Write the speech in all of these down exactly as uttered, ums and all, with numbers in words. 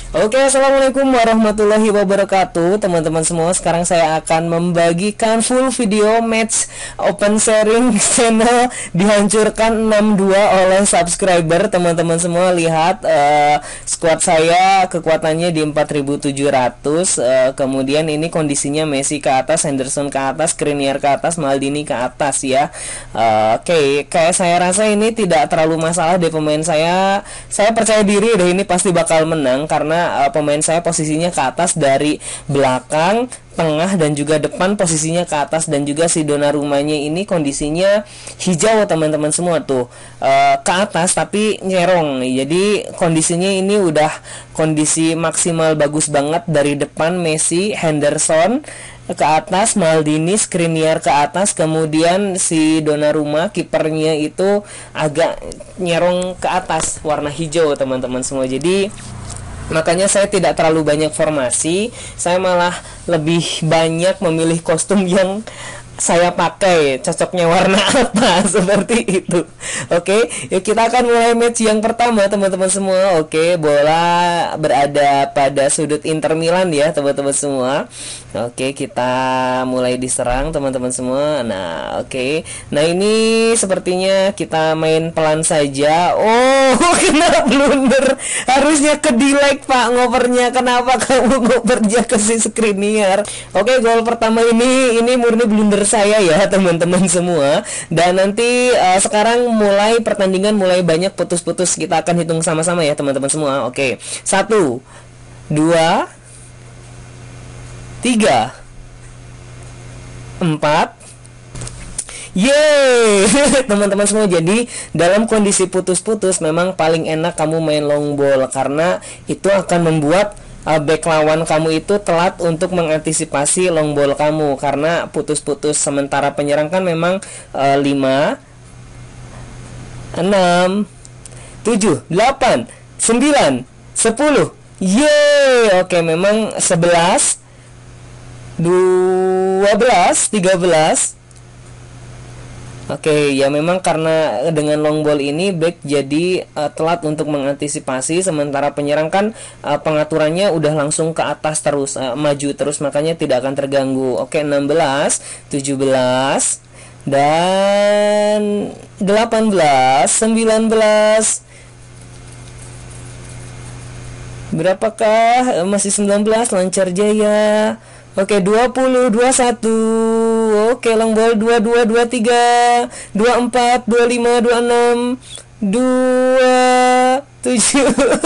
Oke, assalamualaikum warahmatullahi wabarakatuh, teman-teman semua. Sekarang saya akan membagikan full video match open sharing channel dihancurkan enam dua oleh subscriber. Teman-teman semua lihat uh, squad saya kekuatannya di empat ribu tujuh ratus. uh, Kemudian ini kondisinya Messi ke atas, Henderson ke atas, Skriniar ke atas, Maldini ke atas ya. uh, Oke, okay. Kayak saya rasa ini tidak terlalu masalah deh pemain saya. Saya percaya diri deh ini pasti bakal menang karena uh, pemain saya posisinya ke atas dari belakang, tengah dan juga depan posisinya ke atas, dan juga si Donnarumma-nya ini kondisinya hijau teman-teman semua tuh, uh, ke atas tapi nyerong. Jadi kondisinya ini udah kondisi maksimal bagus banget. Dari depan Messi, Henderson ke atas, Maldini, Skriniar ke atas, kemudian si Donnarumma kipernya itu agak nyerong ke atas warna hijau teman-teman semua. Jadi makanya saya tidak terlalu banyak formasi, saya malah lebih banyak memilih kostum yang saya pakai, cocoknya warna apa, seperti itu. Oke, yuk kita akan mulai match yang pertama teman-teman semua. Oke, bola berada pada sudut Inter Milan ya teman-teman semua. Oke, kita mulai diserang teman-teman semua. Nah, oke. Nah, ini sepertinya kita main pelan saja. Oh, kena blunder. Harusnya ke delay Pak ngopernya. Kenapa kamu ngopernya ke si Skriniar? Oke, gol pertama ini ini murni blunder saya ya teman-teman semua. Dan nanti uh, sekarang mulai pertandingan mulai banyak putus-putus. Kita akan hitung sama-sama ya teman-teman semua. Oke, satu, dua, tiga, empat. Yeay teman-teman semua. Jadi dalam kondisi putus-putus memang paling enak kamu main long ball, karena itu akan membuat uh, back lawan kamu itu telat untuk mengantisipasi long ball kamu, karena putus-putus. Sementara penyerang kan memang uh, lima, enam, tujuh, delapan, sembilan, sepuluh. Yeay. Oke, memang sebelas, dua belas, tiga belas. Oke, ya memang karena dengan long ball ini back jadi uh, telat untuk mengantisipasi, sementara penyerang kan uh, pengaturannya udah langsung ke atas terus, uh, maju terus, makanya tidak akan terganggu. Oke, enam belas, tujuh belas, dan delapan belas, sembilan belas. Berapakah? Masih sembilan belas, lancar jaya. Oke, dua puluh, dua puluh satu. Oke, long ball dua puluh dua, dua puluh tiga, dua puluh empat, dua puluh lima, dua puluh enam, dua puluh tujuh.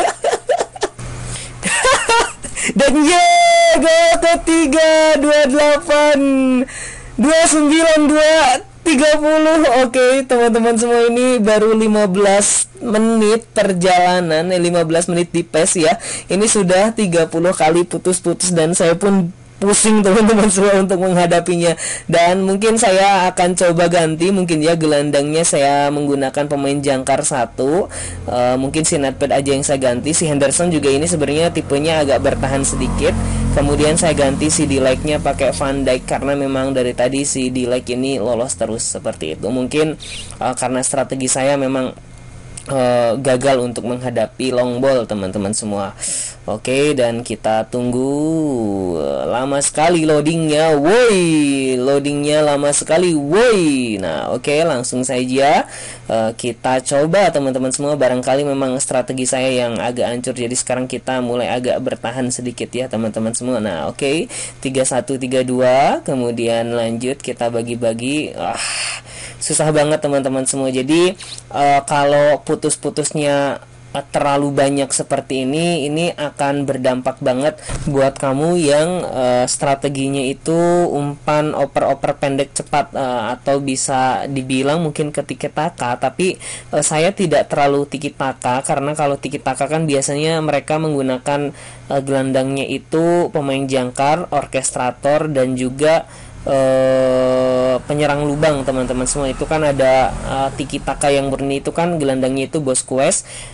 Dan ye, gol ketiga, dua puluh delapan, dua puluh sembilan, dua tiga puluh. Oke, teman-teman semua, ini baru lima belas menit perjalanan, eh, lima belas menit di P E S ya. Ini sudah tiga puluh kali putus-putus dan saya pun pusing teman-teman semua untuk menghadapinya. Dan mungkin saya akan coba ganti, mungkin ya gelandangnya saya menggunakan pemain jangkar satu. uh, Mungkin si Netpad aja yang saya ganti. Si Henderson juga ini sebenarnya tipenya agak bertahan sedikit. Kemudian saya ganti si Delight-nya pakai Van Dijk, karena memang dari tadi si Delight ini lolos terus seperti itu. Mungkin uh, karena strategi saya memang Uh, gagal untuk menghadapi long ball teman-teman semua. Oke, dan kita tunggu. uh, Lama sekali loadingnya, woi, loadingnya lama sekali, woi. Nah, oke, langsung saja uh, kita coba teman-teman semua. Barangkali memang strategi saya yang agak hancur, jadi sekarang kita mulai agak bertahan sedikit ya teman-teman semua. Nah, oke, tiga satu, tiga dua, kemudian lanjut kita bagi-bagi. Ah, susah banget teman-teman semua. Jadi uh, kalau putus-putusnya terlalu banyak seperti ini, ini akan berdampak banget buat kamu yang uh, strateginya itu umpan oper-oper pendek cepat, uh, atau bisa dibilang mungkin ke tiki taka. Tapi uh, saya tidak terlalu tiki taka, karena kalau tiki taka kan biasanya mereka menggunakan uh, gelandangnya itu pemain jangkar, orkestrator, dan juga Uh, penyerang lubang teman-teman semua. Itu kan ada uh, tiki taka yang murni, itu kan gelandangnya itu Bosquez,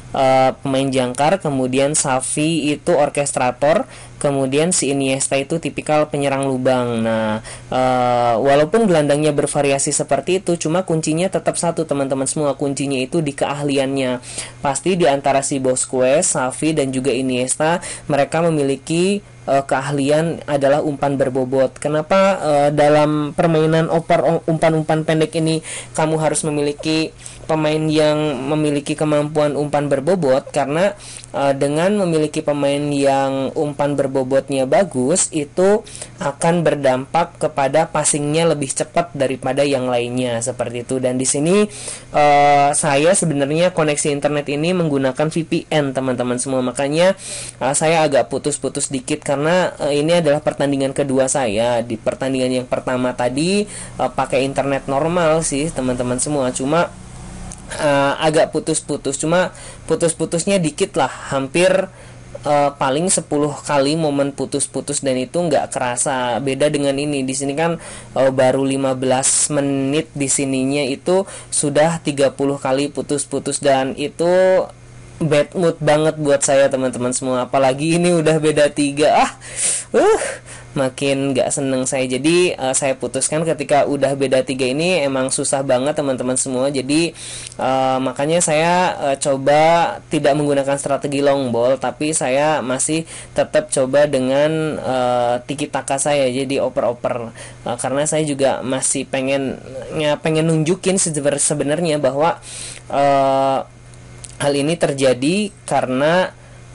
uh, pemain jangkar, kemudian Xavi itu orkestrator, kemudian si Iniesta itu tipikal penyerang lubang. Nah, uh, walaupun gelandangnya bervariasi seperti itu, cuma kuncinya tetap satu teman-teman semua, kuncinya itu di keahliannya. Pasti di antara si Busquets, Xavi dan juga Iniesta, mereka memiliki uh, keahlian adalah umpan berbobot. Kenapa uh, dalam permainan oper umpan-umpan pendek ini kamu harus memiliki pemain yang memiliki kemampuan umpan berbobot? Karena uh, dengan memiliki pemain yang umpan berbobotnya bagus, itu akan berdampak kepada passingnya lebih cepat daripada yang lainnya, seperti itu. Dan di sini uh, saya sebenarnya koneksi internet ini menggunakan V P N teman-teman semua, makanya uh, saya agak putus-putus dikit karena uh, ini adalah pertandingan kedua saya. Di pertandingan yang pertama tadi uh, pakai internet normal sih teman-teman semua, cuma uh, agak putus-putus, cuma putus-putusnya dikit lah, hampir Uh, paling sepuluh kali momen putus-putus, dan itu nggak kerasa. Beda dengan ini, di sini kan uh, baru lima belas menit, di sininya itu sudah tiga puluh kali putus-putus, dan itu bad mood banget buat saya teman-teman semua. Apalagi ini udah beda tiga, ah uh makin gak seneng saya. Jadi uh, saya putuskan ketika udah beda tiga ini emang susah banget teman-teman semua. Jadi uh, makanya saya uh, coba tidak menggunakan strategi long ball, tapi saya masih tetap coba dengan uh, tiki taka saya, jadi oper-oper, uh, karena saya juga masih pengen ya, pengen nunjukin sebenarnya bahwa uh, hal ini terjadi karena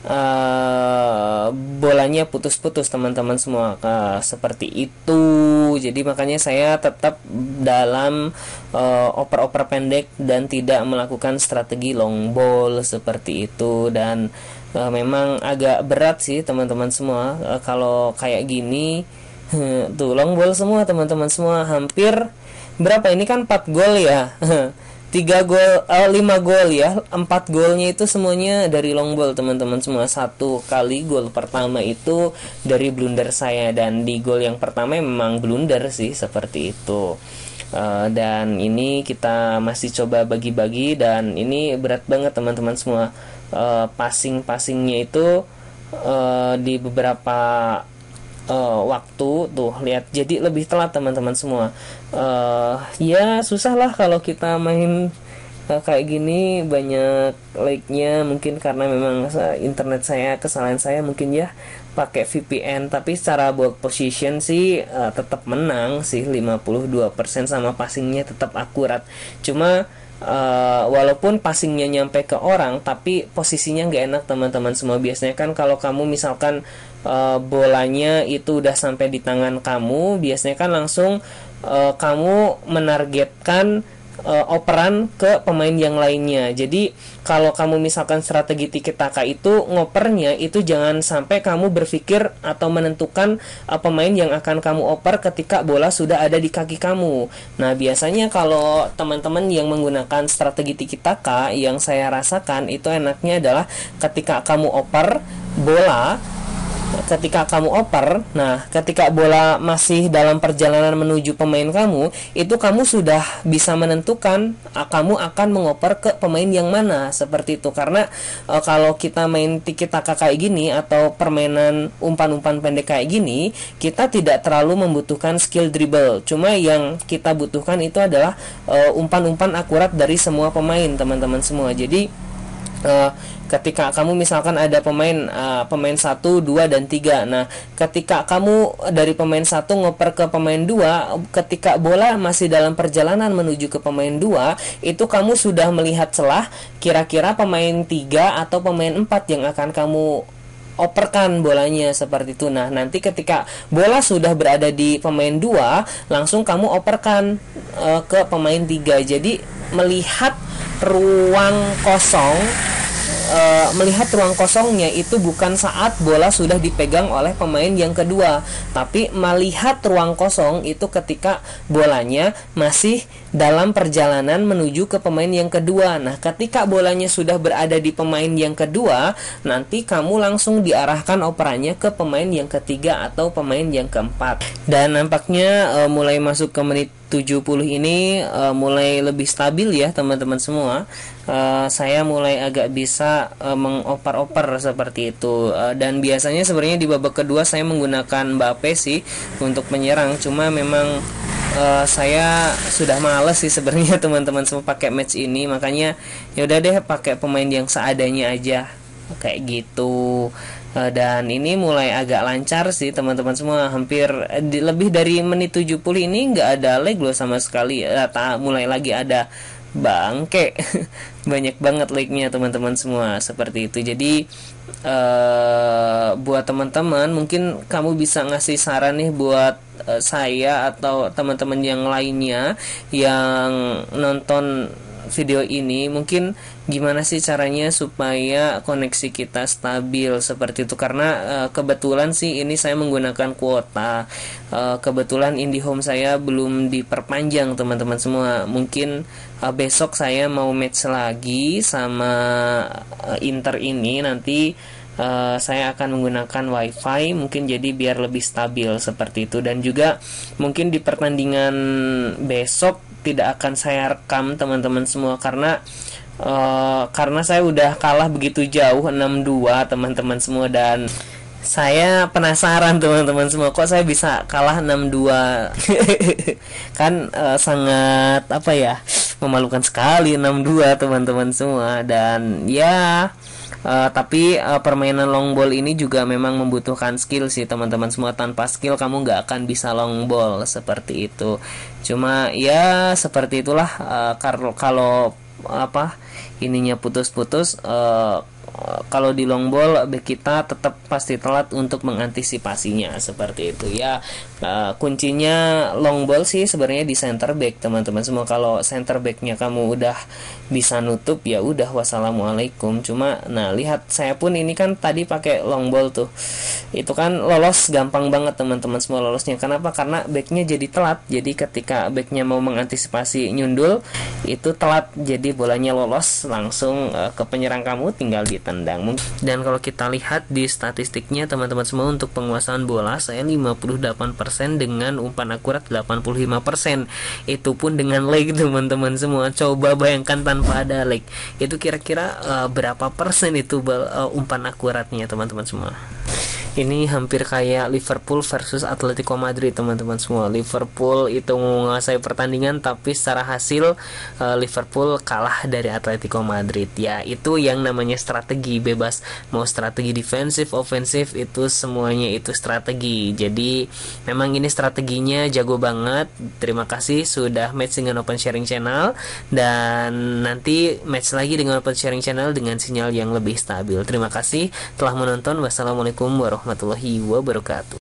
Uh, bolanya putus-putus teman-teman semua, uh, seperti itu. Jadi makanya saya tetap dalam uh, oper-oper pendek dan tidak melakukan strategi long ball seperti itu. Dan uh, memang agak berat sih teman-teman semua uh, kalau kayak gini. Tuh long ball semua teman-teman semua, hampir berapa ini kan empat gol ya. tiga gol, uh, lima gol ya, empat golnya itu semuanya dari long ball teman-teman semua. Satu kali gol pertama itu dari blunder saya, dan di gol yang pertama memang blunder sih, seperti itu. Uh, dan ini kita masih coba bagi-bagi, dan ini berat banget teman-teman semua. Uh, passing-passingnya itu uh, di beberapa Uh, waktu tuh lihat jadi lebih telat teman-teman semua. Uh, ya susah lah kalau kita main uh, kayak gini banyak like-nya, mungkin karena memang internet saya, kesalahan saya mungkin ya, pakai V P N. Tapi secara ball position sih uh, tetap menang sih, lima puluh dua persen, sama passingnya tetap akurat. Cuma Uh, walaupun passingnya nyampe ke orang, tapi posisinya nggak enak teman-teman semua. Biasanya kan kalau kamu misalkan uh, bolanya itu udah sampai di tangan kamu, biasanya kan langsung uh, kamu menargetkan uh, operan ke pemain yang lainnya. Jadi kalau kamu misalkan strategi tiki taka itu, ngopernya itu jangan sampai kamu berpikir atau menentukan uh, pemain yang akan kamu oper ketika bola sudah ada di kaki kamu. Nah biasanya kalau teman-teman yang menggunakan strategi tiki taka, yang saya rasakan itu enaknya adalah ketika kamu oper bola, ketika kamu oper, nah ketika bola masih dalam perjalanan menuju pemain kamu, itu kamu sudah bisa menentukan uh, kamu akan mengoper ke pemain yang mana, seperti itu. Karena uh, kalau kita main tiki taka kayak gini atau permainan umpan-umpan pendek kayak gini, kita tidak terlalu membutuhkan skill dribble. Cuma yang kita butuhkan itu adalah uh, umpan-umpan akurat dari semua pemain teman-teman semua. Jadi uh, ketika kamu misalkan ada pemain uh, pemain satu, dua, dan tiga. Nah, ketika kamu dari pemain satu ngoper ke pemain dua, ketika bola masih dalam perjalanan menuju ke pemain dua, itu kamu sudah melihat celah kira-kira pemain tiga atau pemain empat yang akan kamu operkan bolanya, seperti itu. Nah, nanti ketika bola sudah berada di pemain dua, langsung kamu operkan uh, ke pemain tiga. Jadi melihat ruang kosong, Uh, melihat ruang kosongnya itu bukan saat bola sudah dipegang oleh pemain yang kedua, tapi melihat ruang kosong itu ketika bolanya masih dalam perjalanan menuju ke pemain yang kedua. Nah, ketika bolanya sudah berada di pemain yang kedua, nanti kamu langsung diarahkan operannya ke pemain yang ketiga atau pemain yang keempat. Dan nampaknya uh, mulai masuk ke menit tujuh puluh ini uh, mulai lebih stabil ya teman-teman semua. Uh, saya mulai agak bisa uh, mengoper-oper seperti itu. Uh, dan biasanya sebenarnya di babak kedua saya menggunakan Mbappe sih untuk menyerang, cuma memang Uh, saya sudah males sih sebenarnya teman-teman semua pakai match ini, makanya ya udah deh pakai pemain yang seadanya aja kayak gitu. Uh, dan ini mulai agak lancar sih teman-teman semua, hampir uh, di, lebih dari menit tujuh puluh ini nggak ada lag loh sama sekali. Uh, ta, mulai lagi ada bangke banyak banget like-nya teman-teman semua seperti itu. Jadi uh, buat teman-teman mungkin kamu bisa ngasih saran nih buat uh, saya atau teman-teman yang lainnya yang nonton video ini, mungkin gimana sih caranya supaya koneksi kita stabil seperti itu. Karena uh, kebetulan sih ini saya menggunakan kuota, uh, kebetulan IndiHome saya belum diperpanjang teman-teman semua. Mungkin uh, besok saya mau match lagi sama uh, Inter ini, nanti Uh, saya akan menggunakan wifi mungkin, jadi biar lebih stabil seperti itu. Dan juga mungkin di pertandingan besok tidak akan saya rekam teman-teman semua, karena uh, karena saya udah kalah begitu jauh enam dua teman-teman semua, dan saya penasaran teman-teman semua, kok saya bisa kalah enam dua. Kan uh, sangat apa ya, memalukan sekali enam dua teman-teman semua. Dan ya Uh, tapi uh, permainan long ball ini juga memang membutuhkan skill sih teman-teman semua. Tanpa skill kamu nggak akan bisa long ball seperti itu. Cuma ya seperti itulah, uh, kalau kalau apa ininya putus-putus, uh, kalau di long ball kita tetap pasti telat untuk mengantisipasinya seperti itu ya. Uh, kuncinya long ball sih sebenarnya di center back teman-teman semua. Kalau center backnya kamu udah bisa nutup, ya udah wassalamualaikum. Cuma nah lihat saya pun ini kan tadi pakai long ball tuh, itu kan lolos gampang banget teman-teman semua lolosnya. Kenapa? Karena backnya jadi telat. Jadi ketika backnya mau mengantisipasi nyundul itu telat, jadi bolanya lolos langsung uh, ke penyerang kamu, tinggal ditendang. Dan kalau kita lihat di statistiknya teman-teman semua, untuk penguasaan bola saya lima puluh delapan persen dengan umpan akurat delapan puluh lima persen. Itu pun dengan leg teman-teman semua. Coba bayangkan tanpa ada leg, itu kira-kira uh, berapa persen itu uh, umpan akuratnya teman-teman semua. Ini hampir kayak Liverpool versus Atletico Madrid teman-teman semua. Liverpool itu menguasai pertandingan, tapi secara hasil uh, Liverpool kalah dari Atletico Madrid. Ya itu yang namanya strategi bebas, mau strategi defensif, ofensif, itu semuanya itu strategi. Jadi memang ini strateginya jago banget. Terima kasih sudah match dengan Open Sharing Channel, dan nanti match lagi dengan Open Sharing Channel dengan sinyal yang lebih stabil. Terima kasih telah menonton. Wassalamualaikum warahmatullahi wabarakatuh.